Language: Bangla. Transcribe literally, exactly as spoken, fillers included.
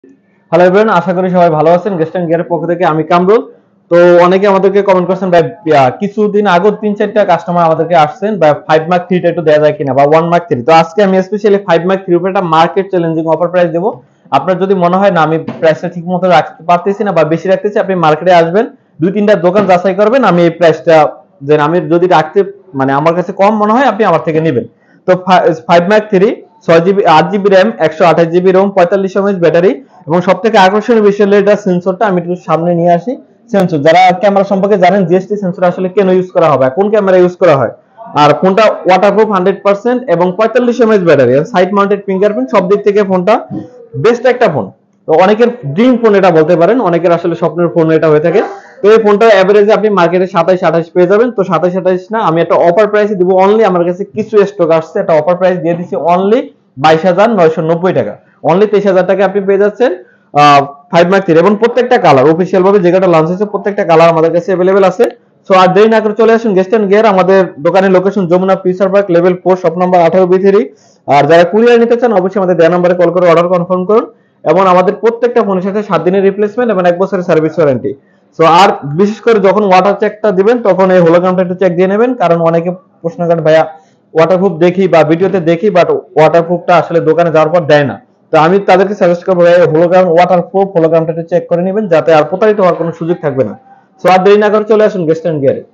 হ্যালো এভরিওয়ান, আশা করি সবাই ভালো আছেন। গেস্ট এন্ড গিয়ারের পক্ষ থেকে আমি কামরুল। তো অনেকে আমাদেরকে কমেন্ট করছেন ভাই, কিছুদিন আগে তিন চারটা কাস্টমার আমাদেরকে আসছেন বা ফাইভ মার্ক থ্রি টা একটু দেওয়া যায় কিনা বা ওয়ান মার্ক থ্রি। তো আজকে আমি স্পেশালি ফাইভ মার্ক থ্রি উপর একটা মার্কেট চ্যালেঞ্জিং অফার প্রাইস দেবো। আপনার যদি মনে হয় না আমি প্রাইসটা ঠিক মতো রাখতে পারতেছি না বা বেশি রাখতেছি, আপনি মার্কেটে আসবেন, দুই তিনটা দোকান যাচাই করবেন, আমি এই প্রাইসটা যে আমি যদি রাখতে মানে আমার কাছে কম মনে হয় আপনি আমার থেকে নেবেন। তো ফাইভ মার্ক থ্রি ছয় জিবি আট জিবি র্যাম একশো আঠাশ জিবি রোম পঁয়তাল্লিশ এমএএইচ ব্যাটারি এবং সব থেকে আকর্ষণীয় বিষয় হলো এটা সেন্সরটা। আমি একটু সামনে নিয়ে আসি। সেন্সর যারা ক্যামেরা সম্পর্কে জানেন, জিএসটি সেন্সর আসলে কেন ইউজ করা হবে, কোন ক্যামেরা ইউজ করা হয়। আর ফোনটা ওয়াটারপ্রুফ হান্ড্রেড পার্সেন্ট এবং পঁয়তাল্লিশ mAh battery, side mounted fingerprint, সব দিক থেকে ফোনটা বেস্ট একটা ফোন। তো অনেকের ড্রিম ফোন এটা বলতে পারেন, অনেকের আসলে স্বপ্নের ফোন এটা হয়ে থাকে। তো এই ফোনটা এভারেজে আপনি মার্কেটে সাতাইশ আঠাইশ পেয়ে যাবেন। তো সাতাইশ আঠাইশ না, আমি একটা অফার প্রাইসে দিব অনলি, আমার কাছে কিছু স্টক আসছে, একটা অফার প্রাইস দিয়ে দিচ্ছি অনলি বাইশ হাজার নয়শো নব্বই টাকা। অনলি তেইশ হাজার টাকা আপনি পেয়ে যাচ্ছেন ফাইভ মার্ক থ্রি এবং প্রত্যেকটা কালার অফিসিয়াল ভাবে যেটা লঞ্চ হয়েছে প্রত্যেকটা কালার আমাদের কাছে অ্যাভেলেবেল আছে। সো আর দেরি না করে চলে আসুন গেস্ট এন্ড গিয়ার। আমাদের দোকানের location Jamuna future park level four shop number আঠারো বি থ্রি। আর যারা কুরিয়ার নিতে চান অবশ্যই আমাদের দেয়া নাম্বারে কল করে অর্ডার কনফার্ম করুন। এবং আমাদের প্রত্যেকটা ফোনের সাথে সাত দিনের রিপ্লেসমেন্ট এবং এক বছরের সার্ভিস ওয়ারেন্টি। সো আর বিশেষ করে যখন ওয়াটার চেকটা দিবেন তখন এই হোলোগ্রামটা একটু চেক দিয়ে নেবেন, কারণ অনেকে প্রশ্ন করেন ভাইয়া ওয়াটারপ্রুফ দেখি বা ভিডিওতে দেখি বাট ওয়াটারপ্রুফটা আসলে দোকানে যাওয়ার পর দেয় না। তো আমি তাদেরকে সাজেস্ট করবো হোলোগ্রাম ওয়াটারপ্রুফ হোলোগ্রামটা একটু চেক করে নেবেন, যাতে আর প্রতারিত হওয়ার কোনো সুযোগ থাকবে না। সো আর দেরি না করে চলে আসুন গেস্ট এন্ড গিয়ারে।